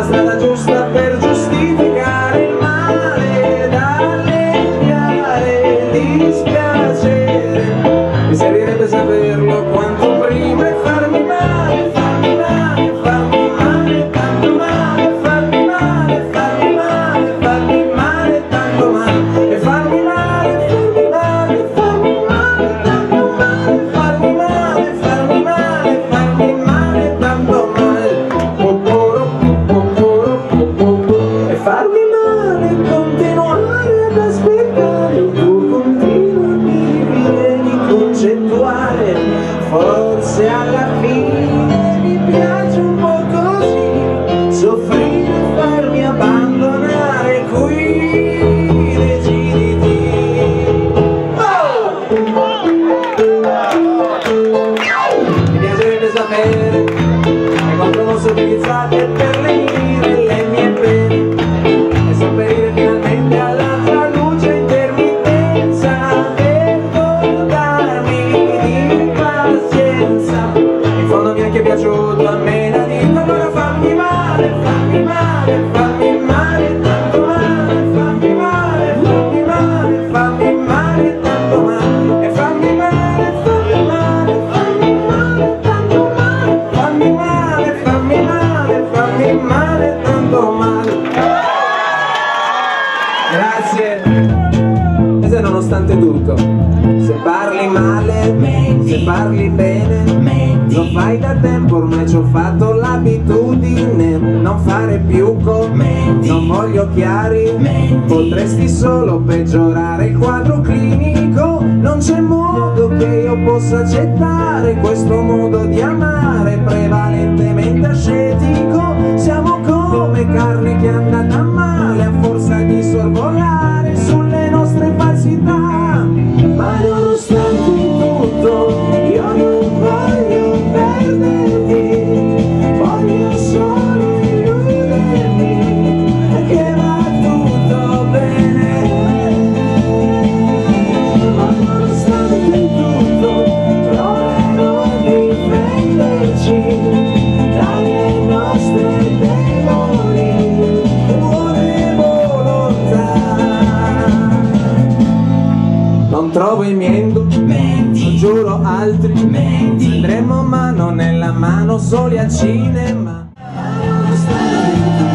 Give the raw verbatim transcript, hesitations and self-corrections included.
la strada giusta per giustificare il male, da alleviare il dispiacere. Mi servirebbe saperlo quanto prima e farmi male, farmi male, farmi male, tanto male, farmi male, farmi male, farmi male, tanto male, e farmi male, farmi male, farmi male, tanto male, farmi male, farmi male, farmi male, tanto male, poporo, poporo, poporo, e farmi male, continuare ad aspettare il tuo continuo mi vieni concettuale, forse alla fine mi piace un po' così, soffrire e farmi abbandonare qui, deciditi. Oh! Mi piacerebbe sapere che quanto posso utilizzare per lenire le mie pene e sopperire finalmente all'altra luce intermittenza per dotarmi di pazienza. In fondo mi è anche piaciuto a me la dita, allora fammi male, fammi male, fammi male, tanto male, fammi male, fammi male, fammi male, tanto male, e fammi male, fammi male, fammi male, tanto male, fammi male, fammi male, fammi male, tanto male. Grazie. E se nonostante tutto, se parli male, se parli bene, lo fai da tempo, ormai ci ho fatto l'abitudine. Non fare più commenti, non voglio chiari, potresti solo peggiorare il quadro clinico. Non c'è modo che io possa accettare questo modo di amare prevalentemente ascetico. Siamo come carne che è andata male a forza di sorvolare sulle nostre falsità. Ma nonostante tutto io non voglio perderti, voglio solo illudermi che va tutto bene. Ma nonostante tutto proverò a difenderci dalle nostre deboli buone volontà. Non trovo i miei indumenti, giuro altri andremo mano nella mano soli al cinema. Nonostante